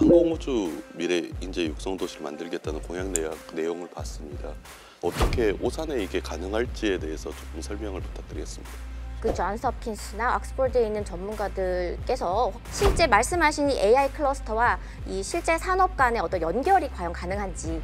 항공우주 미래 인재 육성 도시를 만들겠다는 공약 내용을 봤습니다. 어떻게 오산에 이게 가능할지에 대해서 조금 설명을 부탁드리겠습니다. 그 존스 홉킨스나 옥스퍼드에 있는 전문가들께서 실제 말씀하신 이 AI 클러스터와 이 실제 산업 간의 어떤 연결이 과연 가능한지.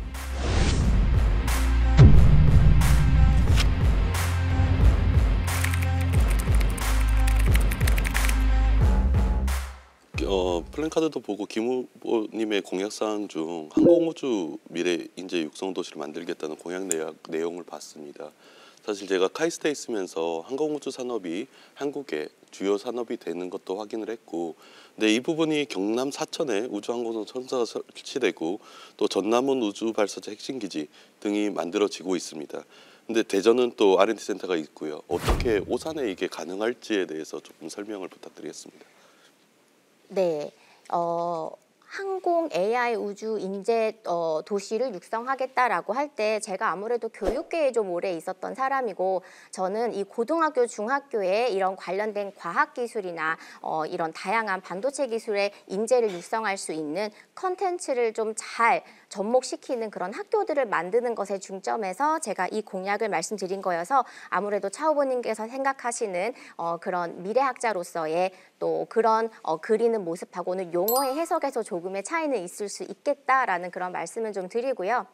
플랜카드도 보고 김 후보님의 공약사항 중 항공우주 미래 인재 육성 도시를 만들겠다는 공약 내용을 봤습니다. 사실 제가 카이스트에 있으면서 항공우주 산업이 한국의 주요 산업이 되는 것도 확인을 했고, 근데 이 부분이 경남 사천에 우주항공선 천사가 설치되고 또 전남은 우주발사체 핵심기지 등이 만들어지고 있습니다. 근데 대전은 또 R&D 센터가 있고요. 어떻게 오산에 이게 가능할지에 대해서 조금 설명을 부탁드리겠습니다. 네, 항공 AI 우주 인재 도시를 육성하겠다라고 할 때 제가 아무래도 교육계에 좀 오래 있었던 사람이고, 저는 이 고등학교, 중학교에 이런 관련된 과학기술이나 이런 다양한 반도체 기술의 인재를 육성할 수 있는 컨텐츠를 좀 잘 접목시키는 그런 학교들을 만드는 것에 중점해서 제가 이 공약을 말씀드린 거여서, 아무래도 차 후보님께서 생각하시는 그런 미래학자로서의 또 그런 그리는 모습하고는 용어의 해석에서 조금의 차이는 있을 수 있겠다라는 그런 말씀을 좀 드리고요.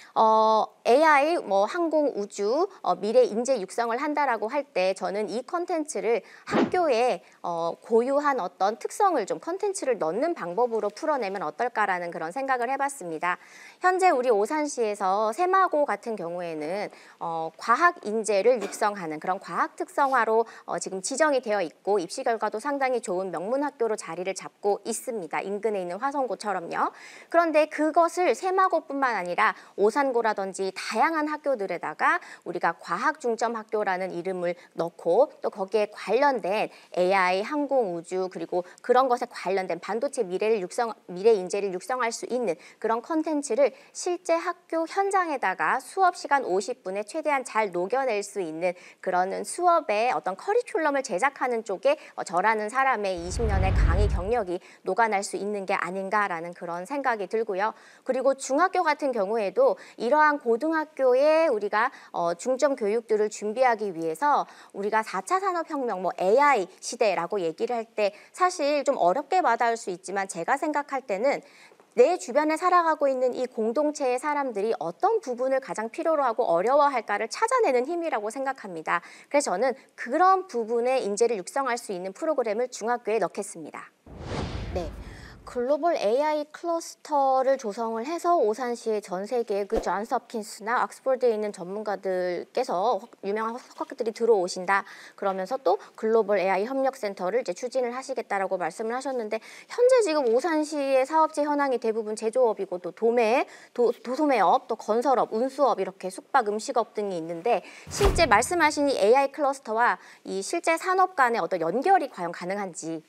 AI, 항공, 우주, 미래 인재 육성을 한다라고 할 때 저는 이 컨텐츠를 학교에 고유한 어떤 특성을 좀 컨텐츠를 넣는 방법으로 풀어내면 어떨까라는 그런 생각을 해봤습니다. 현재 우리 오산시에서 새마고 같은 경우에는 과학 인재를 육성하는 그런 과학 특성화로 지금 지정이 되어 있고 입시 결과도 상당히 좋은 명문 학교로 자리를 잡고 있습니다. 인근에 있는 화성고처럼요. 그런데 그것을 새마고뿐만 아니라 오산고라든지 다양한 학교들에다가 우리가 과학 중점 학교라는 이름을 넣고 또 거기에 관련된 AI, 항공, 우주 그리고 그런 것에 관련된 반도체 미래 인재를 육성할 수 있는 그런 컨텐츠를 실제 학교 현장에다가 수업 시간 50분에 최대한 잘 녹여낼 수 있는 그런 수업의 어떤 커리큘럼을 제작하는 쪽에 저라는 사람의 20년의 강의 경력이 녹아날 수 있는 게 아닌가라는 그런 생각이 들고요. 그리고 중학교 같은 경우에도 이러한 고등학교에 우리가 중점 교육들을 준비하기 위해서 우리가 4차 산업혁명, AI 시대라고 얘기를 할 때 사실 좀 어렵게 와닿을 수 있지만, 제가 생각할 때는 내 주변에 살아가고 있는 이 공동체의 사람들이 어떤 부분을 가장 필요로 하고 어려워할까를 찾아내는 힘이라고 생각합니다. 그래서 저는 그런 부분의 인재를 육성할 수 있는 프로그램을 중학교에 넣겠습니다. 네. 글로벌 AI 클러스터를 조성을 해서 오산시의 전 세계의 그 존스 홉킨스나 옥스퍼드에 있는 전문가들께서 유명한 학교들이 들어오신다. 그러면서 또 글로벌 AI 협력센터를 이제 추진을 하시겠다라고 말씀을 하셨는데, 현재 지금 오산시의 사업지 현황이 대부분 제조업이고 또 도소매업, 또 건설업, 운수업 이렇게 숙박, 음식업 등이 있는데, 실제 말씀하신 이 AI 클러스터와 이 실제 산업 간의 어떤 연결이 과연 가능한지.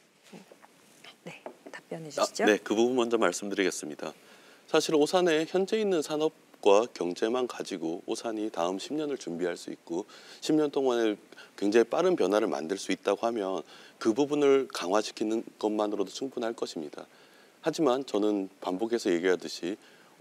네. 답변해 주시죠. 네, 그 부분 먼저 말씀드리겠습니다. 사실 오산에 현재 있는 산업과 경제만 가지고 오산이 다음 10년을 준비할 수 있고 10년 동안에 굉장히 빠른 변화를 만들 수 있다고 하면 그 부분을 강화시키는 것만으로도 충분할 것입니다. 하지만 저는 반복해서 얘기하듯이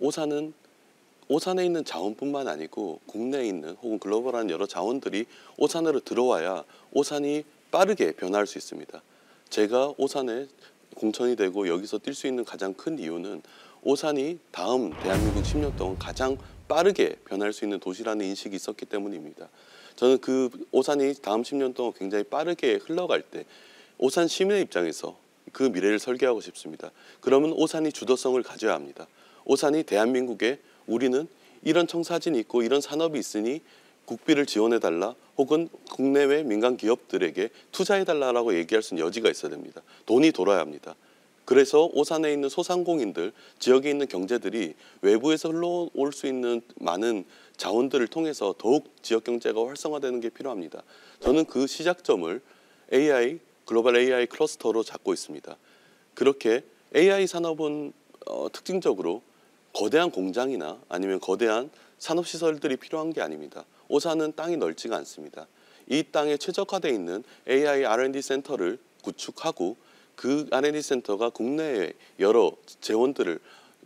오산에 있는 자원뿐만 아니고 국내에 있는 혹은 글로벌한 여러 자원들이 오산으로 들어와야 오산이 빠르게 변화할 수 있습니다. 제가 오산에 공천이 되고 여기서 뛸 수 있는 가장 큰 이유는 오산이 다음 대한민국 10년 동안 가장 빠르게 변할 수 있는 도시라는 인식이 있었기 때문입니다. 저는 그 오산이 다음 10년 동안 굉장히 빠르게 흘러갈 때 오산 시민의 입장에서 그 미래를 설계하고 싶습니다. 그러면 오산이 주도성을 가져야 합니다. 오산이 대한민국에 우리는 이런 청사진이 있고 이런 산업이 있으니 국비를 지원해달라, 혹은 국내외 민간 기업들에게 투자해달라고 얘기할 수 있는 여지가 있어야 됩니다. 돈이 돌아야 합니다. 그래서 오산에 있는 소상공인들, 지역에 있는 경제들이 외부에서 흘러올 수 있는 많은 자원들을 통해서 더욱 지역 경제가 활성화되는 게 필요합니다. 저는 그 시작점을 글로벌 AI 클러스터로 잡고 있습니다. 그렇게 AI 산업은 특징적으로 거대한 공장이나 아니면 거대한 산업시설들이 필요한 게 아닙니다. 오산은 땅이 넓지가 않습니다. 이 땅에 최적화되어 있는 AI R&D 센터를 구축하고 그 R&D 센터가 국내에 여러 재원들을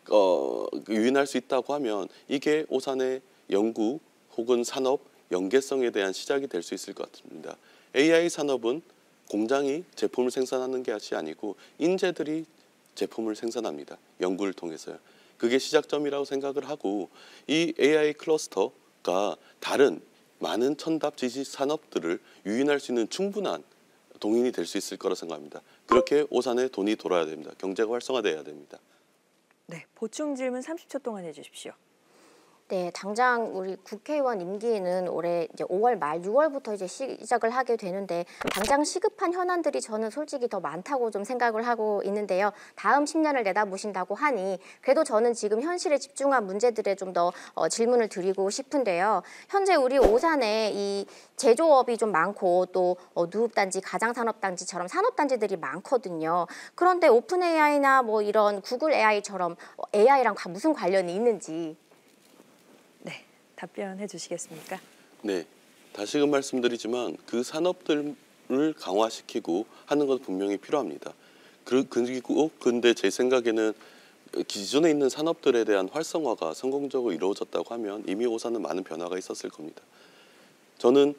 유인할 수 있다고 하면 이게 오산의 연구 혹은 산업 연계성에 대한 시작이 될 수 있을 것 같습니다. AI 산업은 공장이 제품을 생산하는 것이 아니고 인재들이 제품을 생산합니다. 연구를 통해서요. 그게 시작점이라고 생각을 하고 이 AI 클러스터가 다른 많은 첨답 지식 산업들을 유인할 수 있는 충분한 동인이 될 수 있을 거라 생각합니다. 그렇게 오산에 돈이 돌아야 됩니다. 경제가 활성화돼야 됩니다. 네, 보충 질문 30초 동안 해주십시오. 네, 당장 우리 국회의원 임기는 올해 이제 5월 말 6월부터 이제 시작을 하게 되는데 당장 시급한 현안들이 저는 솔직히 더 많다고 좀 생각을 하고 있는데요. 다음 10년을 내다보신다고 하니 그래도 저는 지금 현실에 집중한 문제들에 좀 더 질문을 드리고 싶은데요. 현재 우리 오산에 이 제조업이 좀 많고 또 누업단지, 가장산업단지처럼 산업단지들이 많거든요. 그런데 오픈 AI나 뭐 이런 구글 AI처럼 AI랑 무슨 관련이 있는지. 네, 답변해 주시겠습니까? 네, 다시금 말씀드리지만 그 산업들을 강화시키고 하는 건 분명히 필요합니다. 그리고 근데 제 생각에는 기존에 있는 산업들에 대한 활성화가 성공적으로 이루어졌다고 하면 이미 오산은 많은 변화가 있었을 겁니다. 저는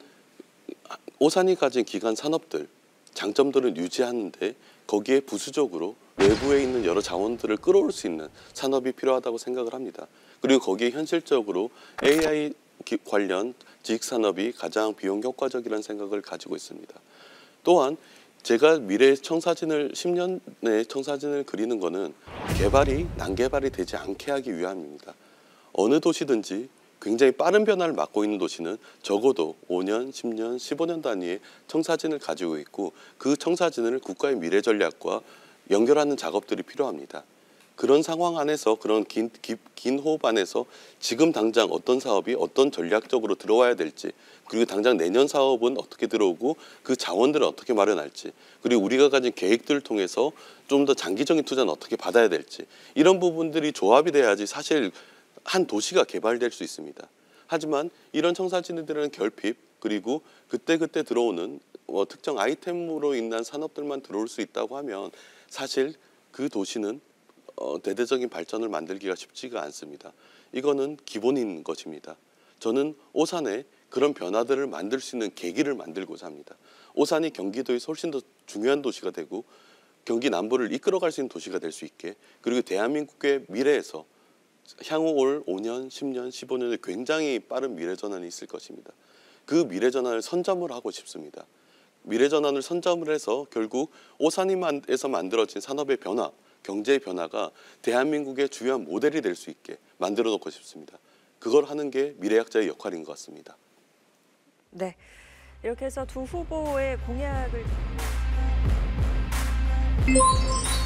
오산이 가진 기간 산업들, 장점들을 유지하는데 거기에 부수적으로 외부에 있는 여러 자원들을 끌어올 수 있는 산업이 필요하다고 생각을 합니다. 그리고 거기에 현실적으로 AI 관련 지식산업이 가장 비용 효과적이라는 생각을 가지고 있습니다. 또한 제가 미래 청사진을 10년 내에 청사진을 그리는 거는 개발이 난개발이 되지 않게 하기 위함입니다. 어느 도시든지 굉장히 빠른 변화를 맞고 있는 도시는 적어도 5년, 10년, 15년 단위의 청사진을 가지고 있고 그 청사진을 국가의 미래 전략과 연결하는 작업들이 필요합니다. 그런 상황 안에서 그런 긴 호흡 안에서 지금 당장 어떤 사업이 어떤 전략적으로 들어와야 될지 그리고 당장 내년 사업은 어떻게 들어오고 그 자원들을 어떻게 마련할지 그리고 우리가 가진 계획들을 통해서 좀 더 장기적인 투자는 어떻게 받아야 될지 이런 부분들이 조합이 돼야지 사실 한 도시가 개발될 수 있습니다. 하지만 이런 청사진들은 결핍 그리고 그때그때 들어오는 특정 아이템으로 인한 산업들만 들어올 수 있다고 하면 사실 그 도시는 대대적인 발전을 만들기가 쉽지가 않습니다. 이거는 기본인 것입니다. 저는 오산에 그런 변화들을 만들 수 있는 계기를 만들고자 합니다. 오산이 경기도의 훨씬 더 중요한 도시가 되고 경기 남부를 이끌어갈 수 있는 도시가 될 수 있게 그리고 대한민국의 미래에서 향후 올 5년, 10년, 15년에 굉장히 빠른 미래 전환이 있을 것입니다. 그 미래 전환을 선점을 하고 싶습니다. 미래 전환을 선점을 해서 결국 오산에서 만들어진 산업의 변화, 경제의 변화가 대한민국의 주요한 모델이 될 수 있게 만들어 놓고 싶습니다. 그걸 하는 게 미래학자의 역할인 것 같습니다. 네, 이렇게 해서 두 후보의 공약을